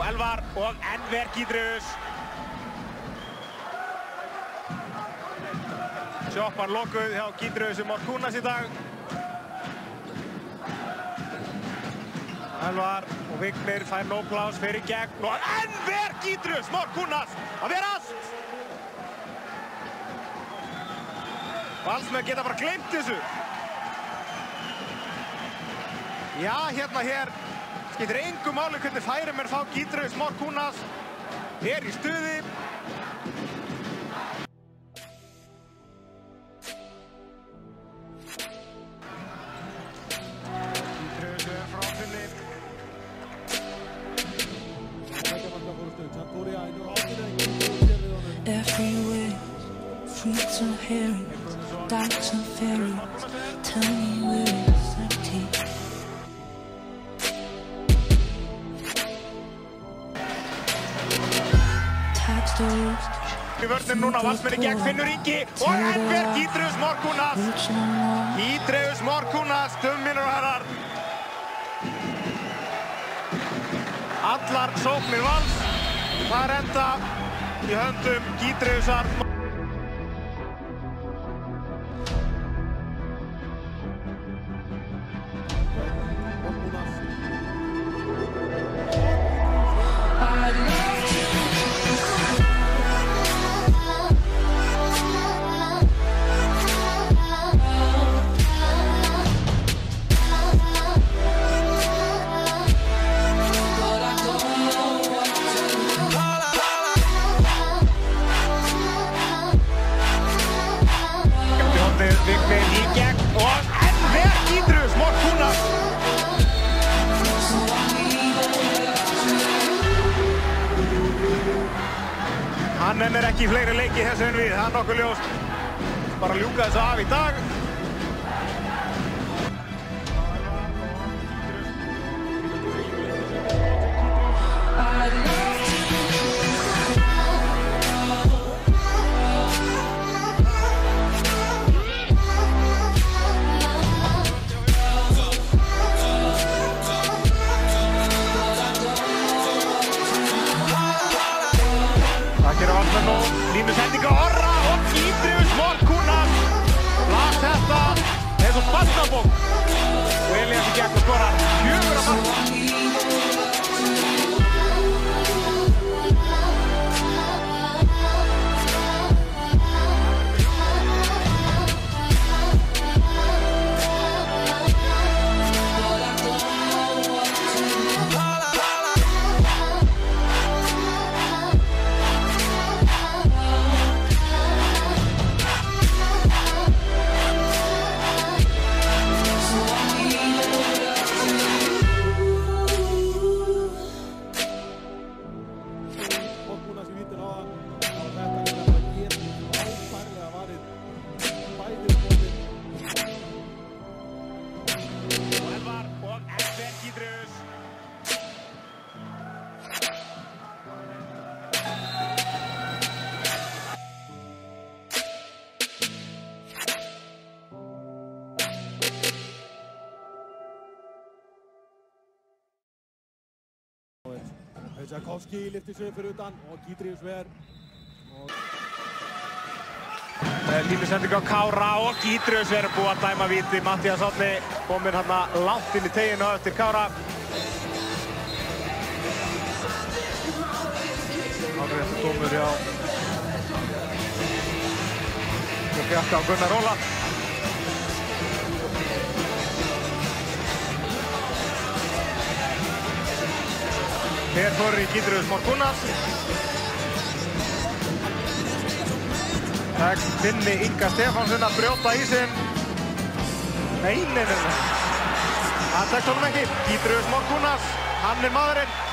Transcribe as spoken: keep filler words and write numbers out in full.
Elvar og Enver Gídeus. Sjoppan lokuð hjá Gídeus og Morkunas í dag. Elvar og Vignir fær nóg pláss fyrir gegn og Enver Gídeus, Morkunas að vera allt! Valsmenn geta bara gleymt þessu. Já, hérna hér skiptir engu máli hvernig færimenn fá Gídeus, Morkunas er í stuði. Gídeus er frá finni. Everywhere, fruits are herring, doubts are fairy. Tell me where it's empty. Tax the roof. Í vörnum núna, Valsmenn í gegn, Finnur Ingi og Enver Gídeus, Morkunas. Gídeus, Morkunas, stumminur og herrar. Allar sóknir Vals. Það er enda í höndum Gídeusar. Vignir í gegn og Enver Gídeus, Morkunas. Hann nennir ekki fleiri leiki þessu en við, það er nokkuð ljóst. Bara ljúka þessu af í dag. Línusendinga Orra og Gídeus, Morkunas. Las þetta eins og bastabók. Og Elías í gegn og skorar fjögur að marka. Jakowski lyftir sig fyrir utan og Gídeus ver. Línusendinga á Kára og Gídeus er búið að dæma víti. Matthías Árni kominn hérna langt inn í teginu eftir Kára. Ágætt dómur hjá Bjarka og Gunnar Óla. Hér fór í Gídeus, Morkunas. Tekst Finni Inga Stefánsson að brjóta í sinn. Nei, nei, nei. Það tekst honum ekki. Gídeus, Morkunas. Hann er maðurinn.